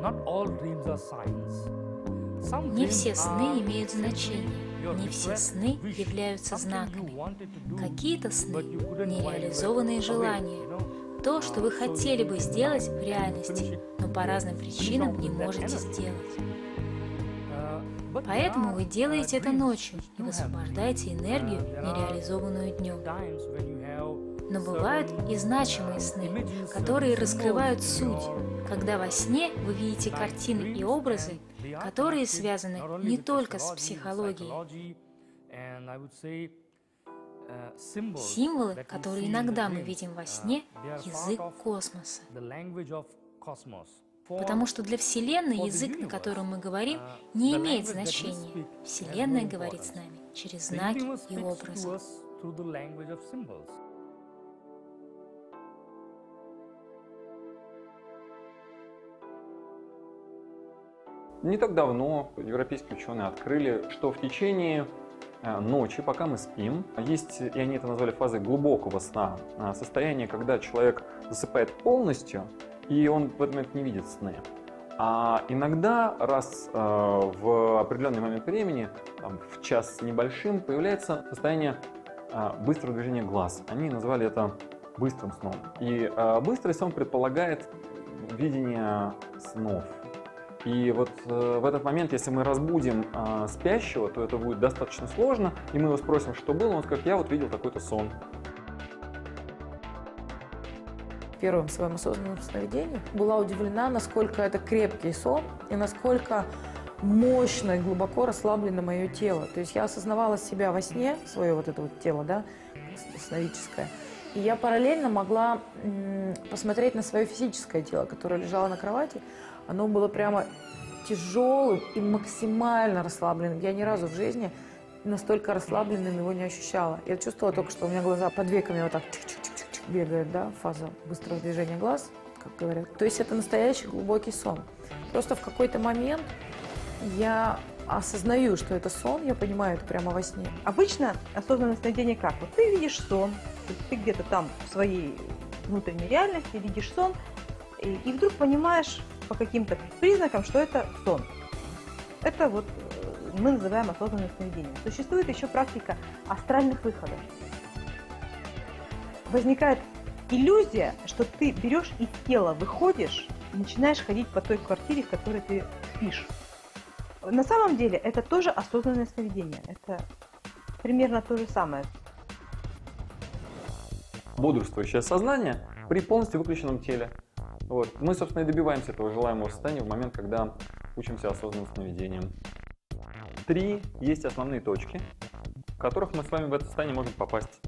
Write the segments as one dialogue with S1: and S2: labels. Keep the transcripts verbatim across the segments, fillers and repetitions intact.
S1: Не все сны имеют значение, не все сны являются знаками. Какие-то сны – нереализованные желания, то, что вы хотели бы сделать в реальности, но по разным причинам не можете сделать. Поэтому вы делаете это ночью и высвобождаете энергию, нереализованную днем. Но бывают и значимые сны, которые раскрывают суть, когда во сне вы видите картины и образы, которые связаны не только с психологией. Символы, которые иногда мы видим во сне, язык космоса. Потому что для Вселенной язык, на котором мы говорим, не имеет значения. Вселенная говорит с нами через знаки и образы.
S2: Не так давно европейские ученые открыли, что в течение ночи, пока мы спим, есть, и они это назвали фазой глубокого сна, состояние, когда человек засыпает полностью, и он в этот момент не видит сны. А иногда, раз э, в определенный момент времени, там, в час с небольшим, появляется состояние э, быстрого движения глаз. Они назвали это быстрым сном. И э, быстрый сон предполагает видение снов. И вот э, в этот момент, если мы разбудим э, спящего, то это будет достаточно сложно, и мы его спросим, что было, он скажет: я вот видел такой-то сон.
S3: В первом своем осознанном сновидении была удивлена, насколько это крепкий сон и насколько мощно и глубоко расслаблено мое тело. То есть я осознавала себя во сне, свое вот это вот тело, да, сновидческое, и я параллельно могла м- посмотреть на свое физическое тело, которое лежало на кровати. Оно было прямо тяжелым и максимально расслабленным. Я ни разу в жизни настолько расслабленным его не ощущала. Я чувствовала только, что у меня глаза под веками вот так чик-чик-чик-чик бегают, да, фаза быстрого движения глаз, как говорят. То есть это настоящий глубокий сон. Просто в какой-то момент я осознаю, что это сон, я понимаю это прямо во сне.
S4: Обычно осознанное сновидение как? Вот ты видишь сон, ты где-то там в своей внутренней реальности видишь сон, и, и вдруг понимаешь по каким-то признакам, что это сон. Это вот мы называем осознанное сновидение. Существует еще практика астральных выходов. Возникает иллюзия, что ты берешь из тела, выходишь и начинаешь ходить по той квартире, в которой ты спишь. На самом деле это тоже осознанное сновидение. Это примерно то же самое.
S2: Бодрствующее сознание при полностью выключенном теле. Вот. Мы, собственно, и добиваемся этого желаемого состояния в момент, когда учимся осознанным сновидениям. Три есть основные точки, в которых мы с вами в это состояние можем попасть.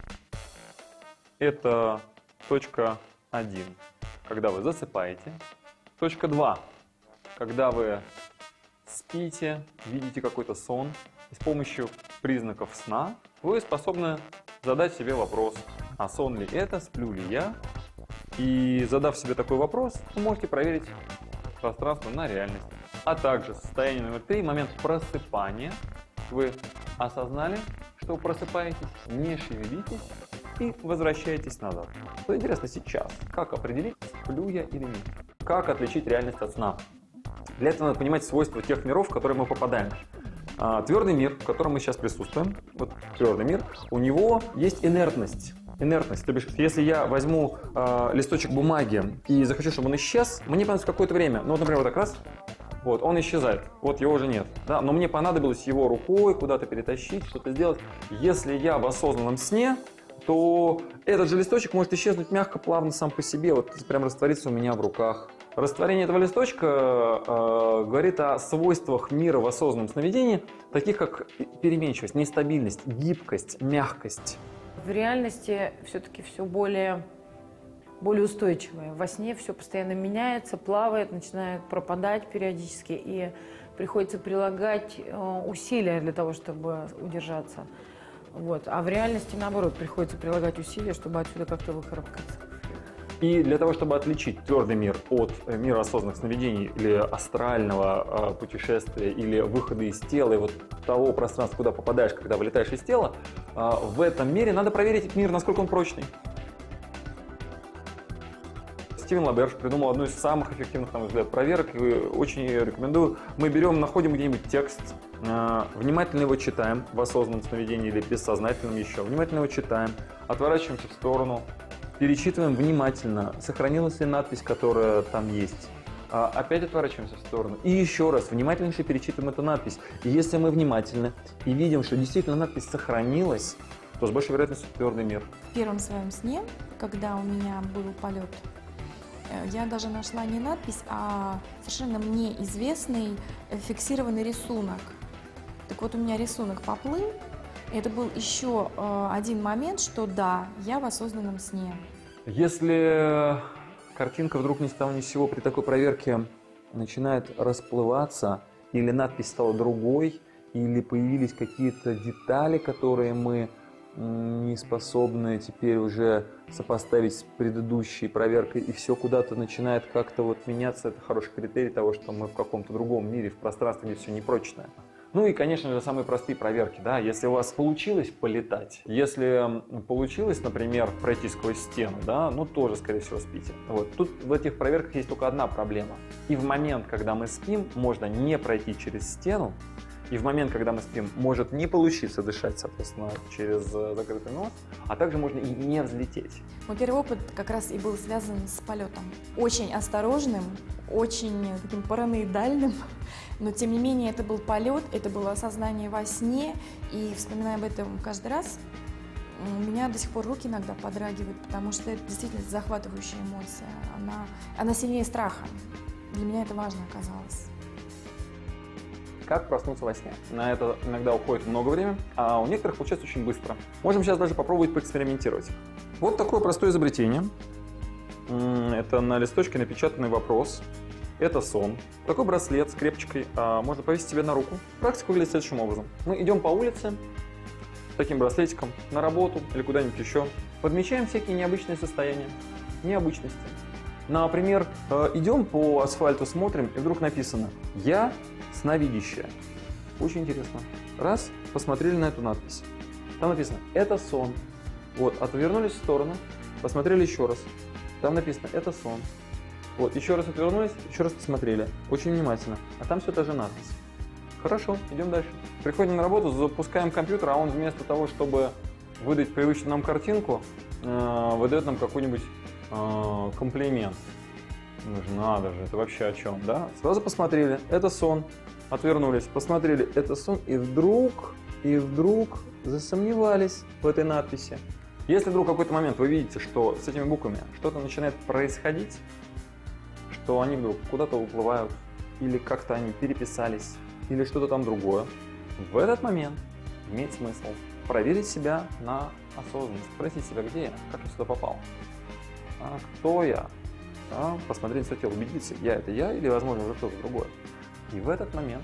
S2: Это точка один, когда вы засыпаете. Точка два, когда вы спите, видите какой-то сон, и с помощью признаков сна вы способны задать себе вопрос: а сон ли это, сплю ли я? И задав себе такой вопрос, вы можете проверить пространство на реальность. А также состояние номер три, момент просыпания. Вы осознали, что вы просыпаетесь, не шевелитесь и возвращаетесь назад. Что интересно сейчас, как определить, сплю я или нет? Как отличить реальность от сна? Для этого надо понимать свойства тех миров, в которые мы попадаем. А, твердый мир, в котором мы сейчас присутствуем, вот твердый мир, у него есть инертность. Инертность, то бишь, если я возьму э, листочек бумаги и захочу, чтобы он исчез, мне понадобится какое-то время. Ну, вот, например, вот так раз, вот, он исчезает, вот его уже нет. Да? Но мне понадобилось его рукой куда-то перетащить, что-то сделать. Если я в осознанном сне, то этот же листочек может исчезнуть мягко, плавно сам по себе, вот прям раствориться у меня в руках. Растворение этого листочка э, говорит о свойствах мира в осознанном сновидении, таких как переменчивость, нестабильность, гибкость, мягкость.
S3: В реальности все-таки все более, более устойчивое. Во сне все постоянно меняется, плавает, начинает пропадать периодически, и приходится прилагать усилия для того, чтобы удержаться. Вот. А в реальности, наоборот, приходится прилагать усилия, чтобы отсюда как-то выкарабкаться.
S2: И для того, чтобы отличить твердый мир от мира осознанных сновидений или астрального э, путешествия, или выхода из тела, и вот того пространства, куда попадаешь, когда вылетаешь из тела, э, в этом мире надо проверить этот мир, насколько он прочный. Стивен Лаберж придумал одну из самых эффективных, на мой взгляд, проверок, и очень ее рекомендую. Мы берем, находим где-нибудь текст, внимательно его читаем в осознанном сновидении или бессознательном еще, внимательно его читаем, отворачиваемся в сторону, перечитываем внимательно, сохранилась ли надпись, которая там есть. Опять отворачиваемся в сторону и еще раз внимательнейше перечитываем эту надпись. И если мы внимательны и видим, что действительно надпись сохранилась, то с большей вероятностью твердый мир.
S5: В первом своем сне, когда у меня был полет, я даже нашла не надпись, а совершенно мне известный фиксированный рисунок. Так вот, у меня рисунок поплыл. Это был еще один момент, что да, я в осознанном сне.
S2: Если картинка вдруг ни с того ни с сего при такой проверке начинает расплываться, или надпись стала другой, или появились какие-то детали, которые мы не способны теперь уже сопоставить с предыдущей проверкой, и все куда-то начинает как-то вот меняться, это хороший критерий того, что мы в каком-то другом мире, в пространстве, где все непрочное. Ну и, конечно же, самые простые проверки, да, если у вас получилось полетать, если получилось, например, пройти сквозь стену, да, ну тоже, скорее всего, спите. Вот, тут в этих проверках есть только одна проблема. И в момент, когда мы спим, можно не пройти через стену, и в момент, когда мы спим, может не получиться дышать, соответственно, через закрытый нос, а также можно и не взлететь.
S5: Мой первый опыт как раз и был связан с полетом. Очень осторожным, очень таким параноидальным, но тем не менее это был полет, это было осознание во сне, и вспоминая об этом каждый раз, у меня до сих пор руки иногда подрагивают, потому что это действительно захватывающая эмоция, она, она сильнее страха. Для меня это важно оказалось.
S2: Как проснуться во сне. На это иногда уходит много времени, а у некоторых получается очень быстро. Можем сейчас даже попробовать поэкспериментировать. Вот такое простое изобретение. Это на листочке напечатанный вопрос. Это сон. Такой браслет с крепочкой можно повесить себе на руку. Практика выглядит следующим образом. Мы идем по улице с таким браслетиком на работу или куда-нибудь еще. Подмечаем всякие необычные состояния, необычности. Например, идем по асфальту, смотрим, и вдруг написано «Я сновидящая». Очень интересно. Раз, посмотрели на эту надпись. Там написано «Это сон». Вот, отвернулись в сторону, посмотрели еще раз. Там написано «Это сон». Вот, еще раз отвернулись, еще раз посмотрели. Очень внимательно. А там все та же надпись. Хорошо, идем дальше. Приходим на работу, запускаем компьютер, а он вместо того, чтобы выдать привычную нам картинку, выдает нам какой-нибудь комплимент. Ну же, надо же, это вообще о чем, да? Сразу посмотрели, это сон, отвернулись, посмотрели, это сон, и вдруг, и вдруг засомневались в этой надписи. Если вдруг в какой-то момент вы видите, что с этими буквами что-то начинает происходить, что они вдруг куда-то уплывают, или как-то они переписались, или что-то там другое, в этот момент имеет смысл проверить себя на осознанность, спросить себя, где я, как я сюда попал. А кто я? Да, посмотреть свое тело, убедиться, я это я или, возможно, уже кто-то другой. И в этот момент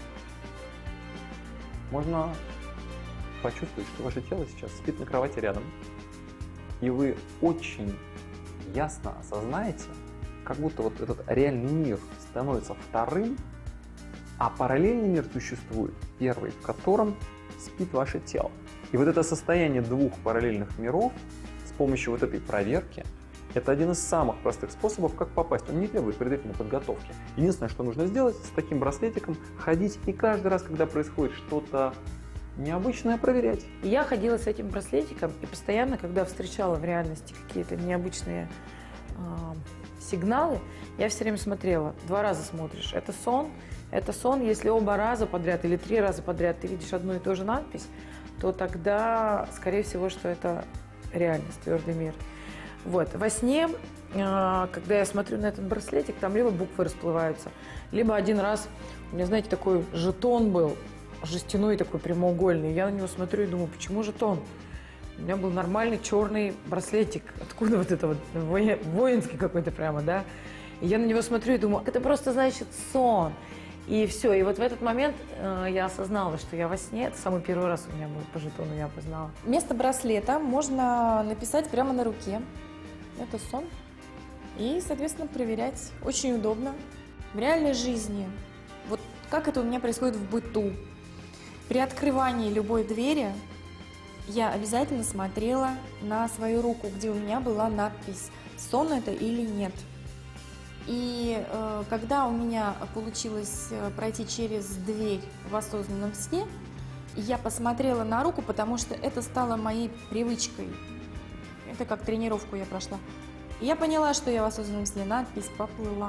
S2: можно почувствовать, что ваше тело сейчас спит на кровати рядом, и вы очень ясно осознаете, как будто вот этот реальный мир становится вторым, а параллельный мир существует, первый, в котором спит ваше тело. И вот это состояние двух параллельных миров с помощью вот этой проверки — это один из самых простых способов, как попасть. Он не требует предварительной подготовки. Единственное, что нужно сделать, с таким браслетиком ходить и каждый раз, когда происходит что-то необычное, проверять.
S3: Я ходила с этим браслетиком и постоянно, когда встречала в реальности какие-то необычные э, сигналы, я все время смотрела. Два раза смотришь. Это сон. Это сон. Если оба раза подряд или три раза подряд ты видишь одну и ту же надпись, то тогда, скорее всего, что это реальность, твердый мир. Вот. Во сне, когда я смотрю на этот браслетик, там либо буквы расплываются, либо один раз, у меня, знаете, такой жетон был, жестяной такой прямоугольный. Я на него смотрю и думаю, почему жетон? У меня был нормальный черный браслетик. Откуда вот это вот воинский какой-то прямо, да? И я на него смотрю и думаю, это просто значит сон. И все. И вот в этот момент э, я осознала, что я во сне. Это самый первый раз у меня был по жетону, я познала.
S5: Вместо браслета можно написать прямо на руке. Это сон. И, соответственно, проверять. Очень удобно. В реальной жизни, вот как это у меня происходит в быту. При открывании любой двери я обязательно смотрела на свою руку, где у меня была надпись, сон это или нет. И э, когда у меня получилось пройти через дверь в осознанном сне, я посмотрела на руку, потому что это стало моей привычкой. Это как тренировку я прошла. И я поняла, что я в осознанном сне. Надпись поплыла.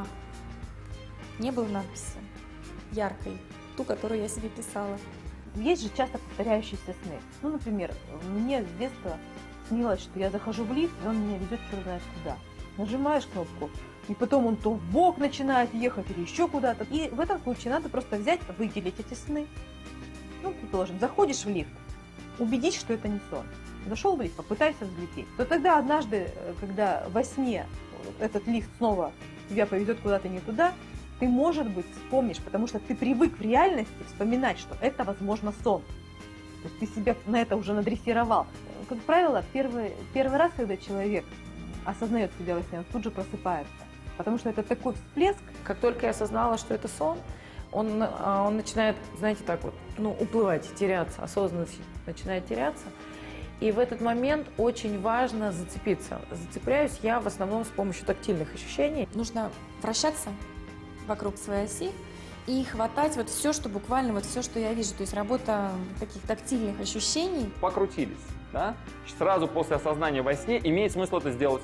S5: Не было надписи яркой, ту, которую я себе писала.
S4: Есть же часто повторяющиеся сны. Ну, например, мне с детства снилось, что я захожу в лифт, и он меня ведет черт знает куда. Нажимаешь кнопку, и потом он то в бок начинает ехать или еще куда-то. И в этом случае надо просто взять, выделить эти сны. Ну, предположим, заходишь в лифт, убедись, что это не сон. Зашел в лифт, попытайся взлететь. То тогда однажды, когда во сне этот лифт снова тебя повезет куда-то не туда, ты, может быть, вспомнишь, потому что ты привык в реальности вспоминать, что это, возможно, сон. То есть ты себя на это уже надрессировал. Как правило, первый, первый раз, когда человек осознает себя во сне, он тут же просыпается. Потому что это такой всплеск.
S3: Как только я осознала, что это сон, он, он начинает, знаете, так вот, ну, уплывать, теряться, осознанность начинает теряться. И в этот момент очень важно зацепиться. Зацепляюсь я в основном с помощью тактильных ощущений.
S5: Нужно вращаться вокруг своей оси и хватать вот все, что буквально, вот все, что я вижу. То есть работа таких тактильных ощущений.
S2: Покрутились, да? Сразу после осознания во сне имеет смысл это сделать.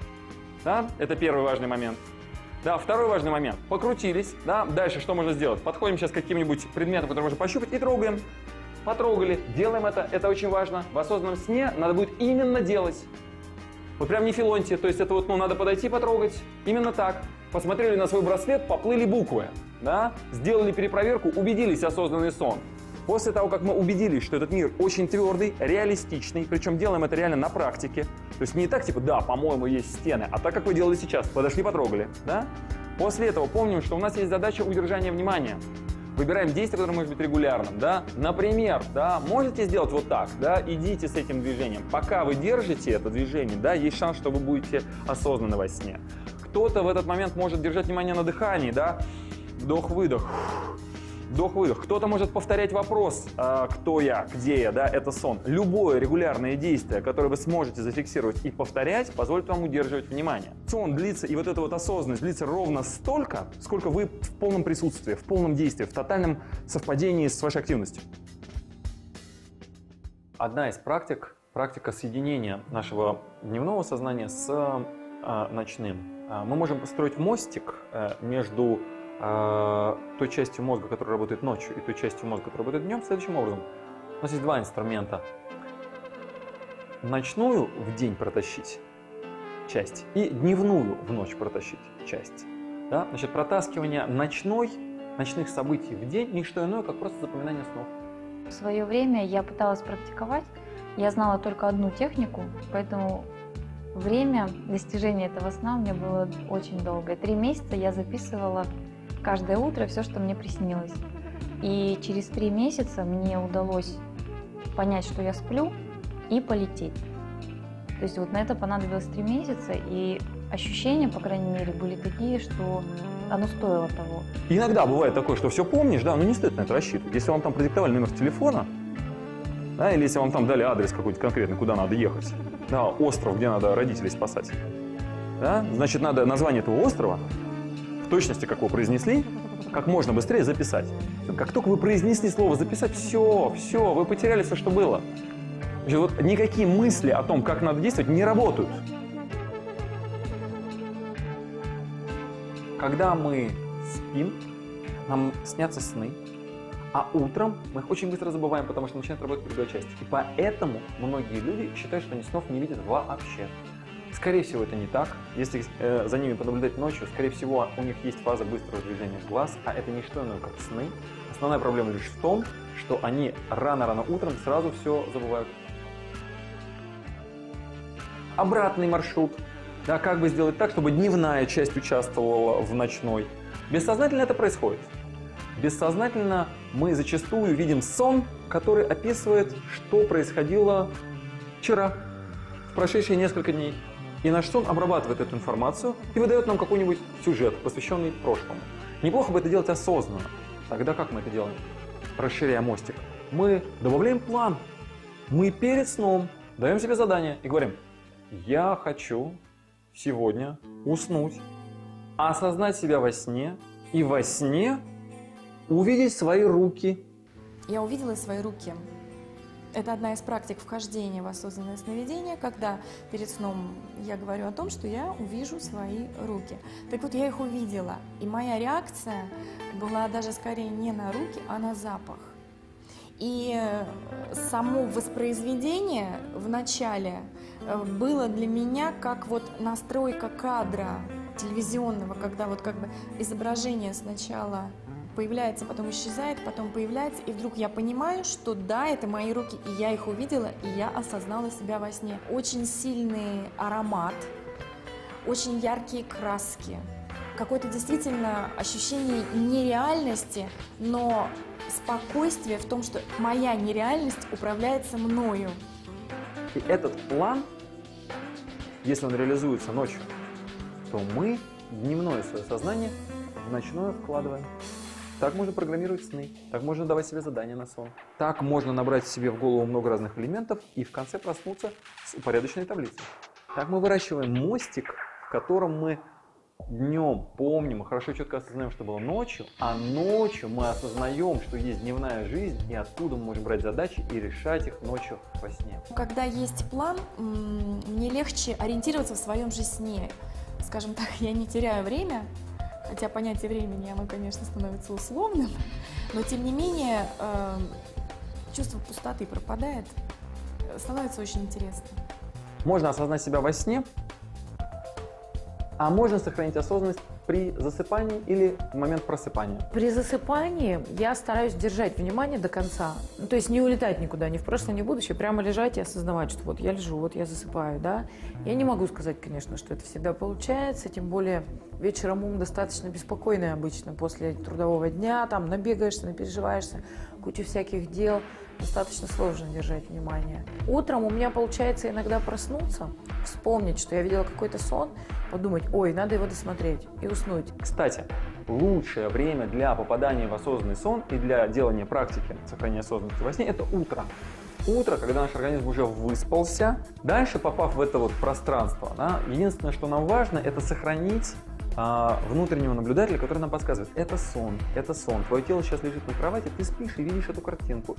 S2: Да? Это первый важный момент. Да, второй важный момент. Покрутились, да? Дальше что можно сделать? Подходим сейчас к каким-нибудь предметам, которые можно пощупать, и трогаем. Потрогали, делаем это, это очень важно. В осознанном сне надо будет именно делать. Вот прям не филоньте, то есть это вот, ну, надо подойти, потрогать. Именно так. Посмотрели на свой браслет, поплыли буквы, да? Сделали перепроверку, убедились, осознанный сон. После того, как мы убедились, что этот мир очень твердый, реалистичный, причем делаем это реально на практике, то есть не так, типа, да, по-моему, есть стены, а так, как вы делали сейчас, подошли, потрогали, да? После этого помним, что у нас есть задача удержания внимания. Выбираем действие, которое может быть регулярным, да? Например, да, можете сделать вот так, да, идите с этим движением. Пока вы держите это движение, да, есть шанс, что вы будете осознанны во сне. Кто-то в этот момент может держать внимание на дыхании, да, вдох-выдох, вдох-выдох. Кто-то может повторять вопрос, э, кто я, где я, да, это сон. Любое регулярное действие, которое вы сможете зафиксировать и повторять, позволит вам удерживать внимание. Сон длится, и вот эта вот осознанность длится ровно столько, сколько вы в полном присутствии, в полном действии, в тотальном совпадении с вашей активностью. Одна из практик, практика соединения нашего дневного сознания с э, ночным. Мы можем построить мостик э, между э, той частью мозга, которая работает ночью, и той частью мозга, которая работает днем, следующим образом. У нас есть два инструмента. Ночную в день протащить часть и дневную в ночь протащить часть. Да? Значит, протаскивание ночной, ночных событий в день – не что иное, как просто запоминание снов.
S6: В свое время я пыталась практиковать, я знала только одну технику, поэтому время достижения этого сна у меня было очень долгое. Три месяца я записывала каждое утро все, что мне приснилось. И через три месяца мне удалось понять, что я сплю, и полететь. То есть вот на это понадобилось три месяца, и ощущения, по крайней мере, были такие, что оно стоило того.
S2: Иногда бывает такое, что все помнишь, да, но не стоит на это рассчитывать. Если вам там продиктовали номер телефона, да, или если вам там дали адрес какой-то конкретный, куда надо ехать, да, остров, где надо родителей спасать, да, значит, надо название этого острова, в точности, как его произнесли, как можно быстрее записать. Как только вы произнесли слово «записать», все, все, вы потеряли все, что было. Значит, вот никакие мысли о том, как надо действовать, не работают. Когда мы спим, нам снятся сны, а утром мы их очень быстро забываем, потому что начинает работать другая часть. И поэтому многие люди считают, что они снов не видят вообще. Скорее всего, это не так. Если э, за ними понаблюдать ночью, скорее всего, у них есть фаза быстрого движения глаз, а это не что иное, как сны. Основная проблема лишь в том, что они рано-рано утром сразу все забывают. Обратный маршрут. Да, как бы сделать так, чтобы дневная часть участвовала в ночной. Бессознательно это происходит. Бессознательно мы зачастую видим сон, который описывает, что происходило вчера, в прошедшие несколько дней. И наш сон обрабатывает эту информацию и выдает нам какой-нибудь сюжет, посвященный прошлому. Неплохо бы это делать осознанно. Тогда как мы это делаем? Расширяя мостик. Мы добавляем план. Мы перед сном даем себе задание и говорим: я хочу сегодня уснуть осознать себя во сне и во сне увидеть свои руки.
S5: Я увидела свои руки. Это одна из практик вхождения в осознанное сновидение, когда перед сном я говорю о том, что я увижу свои руки. Так вот, я их увидела, и моя реакция была даже скорее не на руки, а на запах. И само воспроизведение в начале было для меня как вот настройка кадра телевизионного, когда вот как бы изображение сначала появляется, потом исчезает, потом появляется, и вдруг я понимаю, что да, это мои руки, и я их увидела, и я осознала себя во сне. Очень сильный аромат, очень яркие краски, какое-то действительно ощущение нереальности, но спокойствие в том, что моя нереальность управляется мною.
S2: И этот план, если он реализуется ночью, то мы дневное свое сознание в ночное вкладываем. Так можно программировать сны, так можно давать себе задания на сон. Так можно набрать себе в голову много разных элементов и в конце проснуться с упорядоченной таблицей. Так мы выращиваем мостик, в котором мы днем помним и хорошо четко осознаем, что было ночью, а ночью мы осознаем, что есть дневная жизнь, и оттуда мы можем брать задачи и решать их ночью во сне.
S5: Когда есть план, мне легче ориентироваться в своем же сне. Скажем так, я не теряю время, хотя понятие времени, оно, конечно, становится условным, но тем не менее чувство пустоты пропадает, становится очень интересно.
S2: Можно осознать себя во сне, а можно сохранить осознанность при засыпании или в момент просыпания.
S3: При засыпании я стараюсь держать внимание до конца. Ну, то есть не улетать никуда, ни в прошлое, ни в будущее, прямо лежать и осознавать, что вот я лежу, вот я засыпаю, да. Я не могу сказать, конечно, что это всегда получается, тем более вечером ум достаточно беспокойный обычно после трудового дня, там набегаешься, напереживаешься, куча всяких дел. Достаточно сложно держать внимание. Утром у меня получается иногда проснуться, вспомнить, что я видела какой-то сон, подумать, ой, надо его досмотреть и уснуть.
S2: Кстати, лучшее время для попадания в осознанный сон и для делания практики сохранения осознанности во сне – это утро. Утро, когда наш организм уже выспался. Дальше, попав в это вот пространство, да, единственное, что нам важно, это сохранить а, внутреннего наблюдателя, который нам подсказывает, это сон, это сон. Твое тело сейчас лежит на кровати, ты спишь и видишь эту картинку.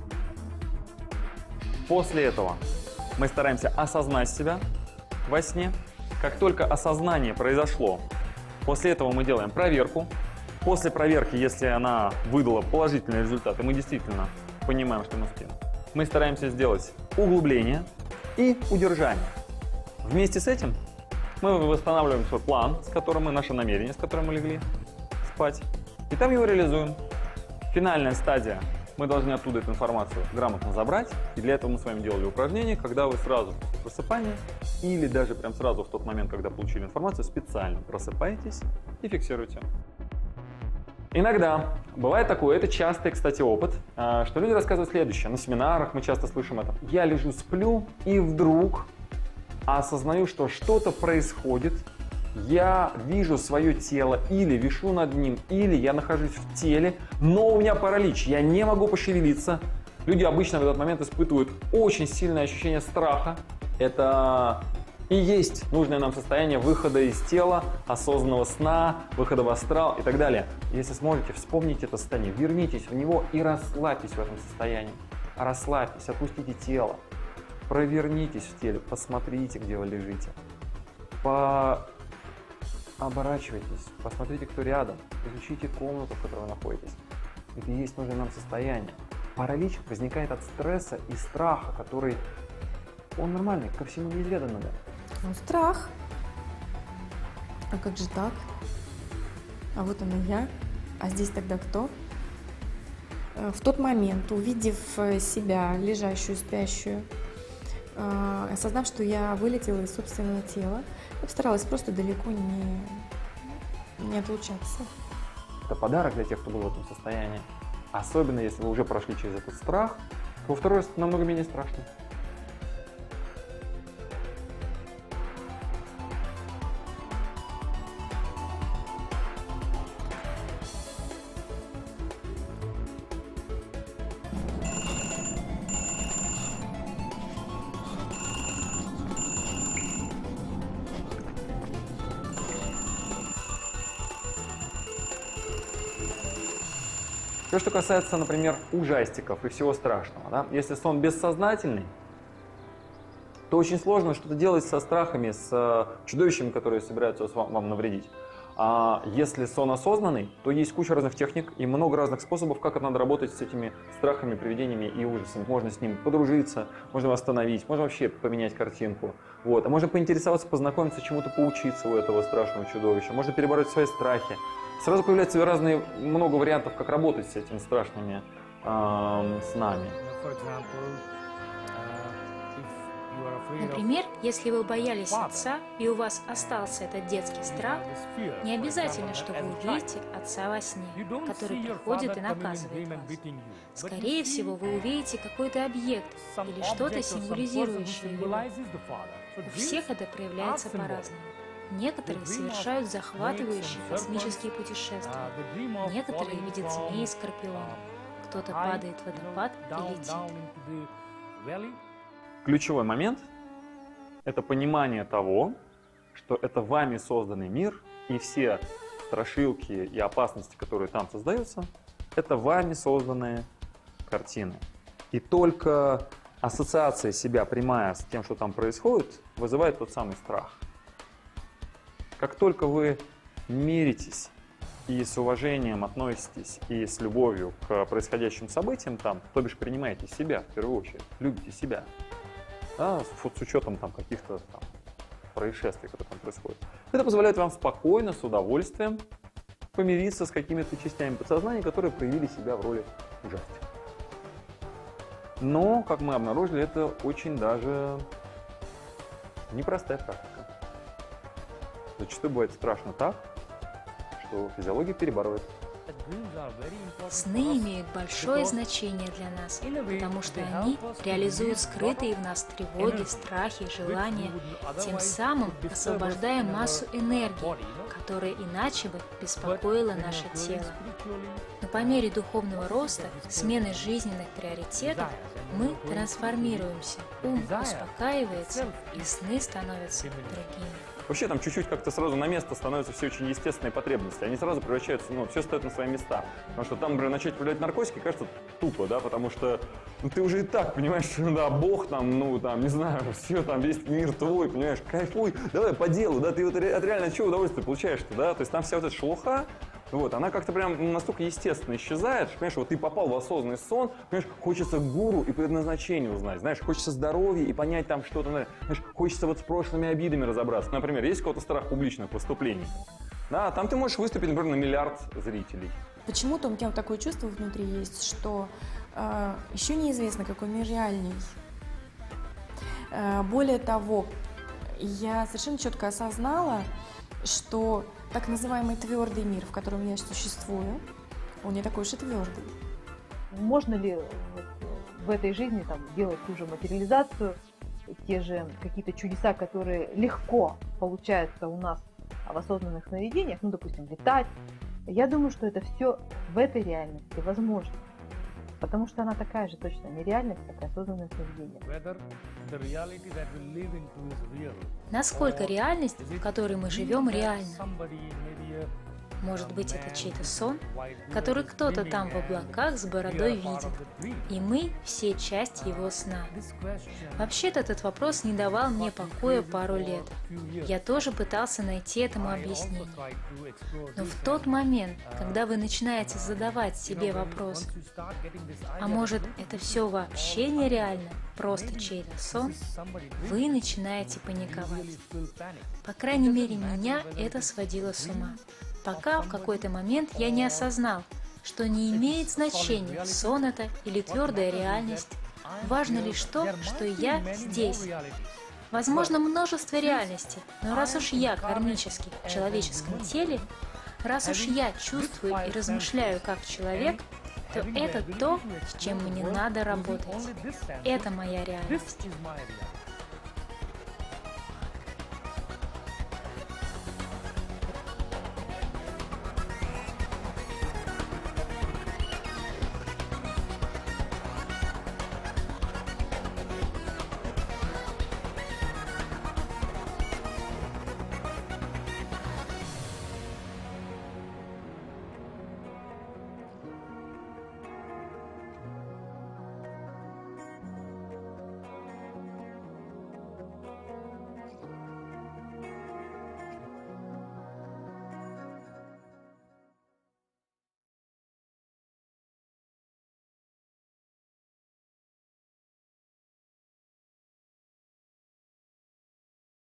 S2: После этого мы стараемся осознать себя во сне. Как только осознание произошло, после этого мы делаем проверку. После проверки, если она выдала положительные результаты, мы действительно понимаем, что мы спим. Мы стараемся сделать углубление и удержание. Вместе с этим мы восстанавливаем свой план, с которым мы, наше намерение, с которым мы легли спать, и там его реализуем. Финальная стадия. Мы должны оттуда эту информацию грамотно забрать, и для этого мы с вами делали упражнение, когда вы сразу после просыпания или даже прям сразу в тот момент, когда получили информацию, специально просыпаетесь и фиксируете. Иногда бывает такое, это частый, кстати, опыт, что люди рассказывают следующее. На семинарах мы часто слышим это. Я лежу, сплю, и вдруг осознаю, что что-то происходит. Я вижу свое тело, или вишу над ним, или я нахожусь в теле, но у меня паралич, я не могу пошевелиться. Люди обычно в этот момент испытывают очень сильное ощущение страха. Это и есть нужное нам состояние выхода из тела, осознанного сна, выхода в астрал и так далее. Если сможете, вспомните это состояние, вернитесь в него и расслабьтесь в этом состоянии. Расслабьтесь, отпустите тело, провернитесь в теле, посмотрите, где вы лежите. По... Оборачивайтесь, посмотрите, кто рядом, изучите комнату, в которой вы находитесь. Это и есть нужное нам состояние. Паралич возникает от стресса и страха, который, он нормальный, ко всему неизведанному.
S5: Ну, страх. А как же так? А вот она я. А здесь тогда кто? В тот момент, увидев себя, лежащую, спящую, осознав, что я вылетела из собственного тела, я постаралась просто далеко не, не отлучаться.
S2: Это подарок для тех, кто был в этом состоянии. Особенно, если вы уже прошли через этот страх, то второй раз намного менее страшно. Все, что касается, например, ужастиков и всего страшного, да? Если сон бессознательный, то очень сложно что-то делать со страхами, с чудовищами, которые собираются вам навредить. А если сон осознанный, то есть куча разных техник и много разных способов, как надо работать с этими страхами, привидениями и ужасами. Можно с ним подружиться, можно восстановить, можно вообще поменять картинку. Вот. А можно поинтересоваться, познакомиться, чему-то поучиться у этого страшного чудовища. Можно перебороть свои страхи. Сразу появляются разные, много вариантов, как работать с этими страшными э, снами.
S1: Например, если вы боялись отца, и у вас остался этот детский страх, не обязательно, что вы увидите отца во сне, который приходит и наказывает вас. Скорее всего, вы увидите какой-то объект или что-то символизирующее его. У всех это проявляется по-разному. Некоторые совершают захватывающие космические путешествия, некоторые видят змеи и скорпиона, кто-то падает в водопад и летит.
S2: Ключевой момент – это понимание того, что это вами созданный мир, и все страшилки и опасности, которые там создаются, это вами созданные картины. И только ассоциация себя прямая с тем, что там происходит, вызывает тот самый страх. Как только вы миритесь и с уважением относитесь, и с любовью к происходящим событиям там, то бишь принимаете себя в первую очередь, любите себя, да, с, с учетом там каких-то там происшествий, которые там происходят. Это позволяет вам спокойно, с удовольствием помириться с какими-то частями подсознания, которые проявили себя в роли ужастика. Но, как мы обнаружили, это очень даже непростая практика. Зачастую бывает страшно так, что физиология перебарывает.
S1: Сны имеют большое значение для нас, потому что они реализуют скрытые в нас тревоги, страхи, желания, тем самым освобождая массу энергии, которая иначе бы беспокоила наше тело. Но по мере духовного роста, смены жизненных приоритетов, мы трансформируемся, ум успокаивается, и сны становятся другими.
S2: Вообще там чуть-чуть как-то сразу на место становятся все очень естественные потребности. Они сразу превращаются, ну, все стоят на свои места. Потому что там, например, начать проявлять наркотики кажется тупо, да, потому что ну, ты уже и так понимаешь, что да, Бог там, ну, там, не знаю, все, там, весь мир твой, понимаешь, кайфуй, давай по делу, да, ты вот от реально чего удовольствие получаешь-то, да, то есть там вся вот эта шелуха, вот, она как-то прям настолько естественно исчезает, что, понимаешь, вот ты попал в осознанный сон, понимаешь, хочется гуру и предназначение узнать, знаешь, хочется здоровья и понять там что-то, знаешь, хочется вот с прошлыми обидами разобраться. Например, есть какой-то страх публичных выступлений, да, там ты можешь выступить, например, на миллиард зрителей.
S5: Почему-то у меня вот такое чувство внутри есть, что э, еще неизвестно, какой мир реальный. Э, более того, я совершенно четко осознала, что так называемый твердый мир, в котором я существую, он не такой уж и твердый.
S4: Можно ли в этой жизни там, делать ту же материализацию, те же какие-то чудеса, которые легко получаются у нас в осознанных сновидениях, ну, допустим, летать? Я думаю, что это все в этой реальности возможно, потому что она такая же точно нереальность, как и осознанное сновидение.
S1: Насколько реальность, в которой мы живем, реальна? Может быть, это чей-то сон, который кто-то там в облаках с бородой видит, и мы все часть его сна. Вообще-то этот вопрос не давал мне покоя пару лет. Я тоже пытался найти этому объяснение. Но в тот момент, когда вы начинаете задавать себе вопрос, а может, это все вообще нереально, просто чей-то сон, вы начинаете паниковать. По крайней мере, меня это сводило с ума. Пока в какой-то момент я не осознал, что не имеет значения, сон это или твердая реальность. Важно лишь то, что я здесь. Возможно, множество реальностей, но раз уж я кармически в человеческом теле, раз уж я чувствую и размышляю как человек, то это то, с чем мне надо работать. Это моя реальность.